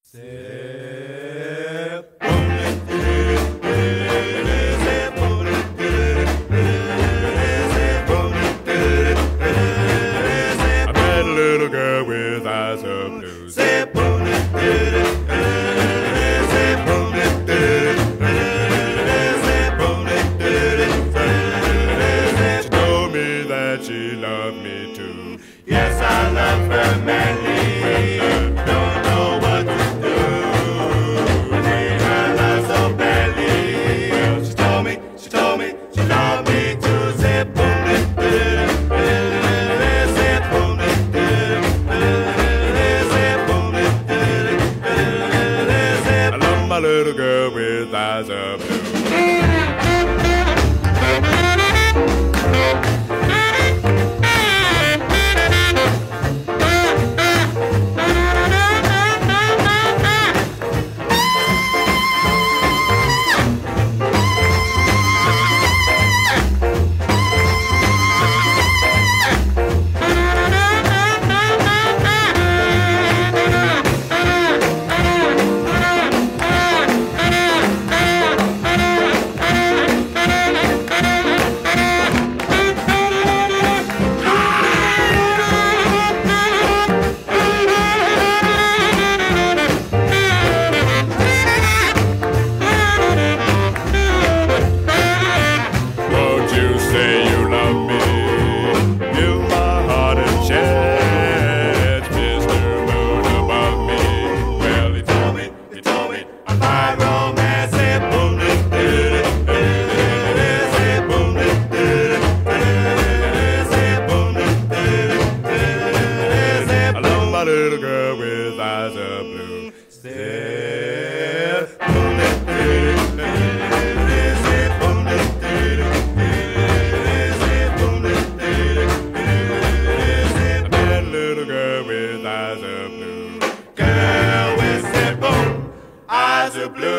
Little girl with eyes of blue. She told me that she loved me too. Yes, I love her madly. Don't know what to do. I need her love so badly. Well, she told me she loved me too. Zip boom, zip boom, zip boom, I love my little girl with eyes of blue. Little girl with eyes of blue. Little girl with eyes of blue. girl with zip boom, eyes of blue.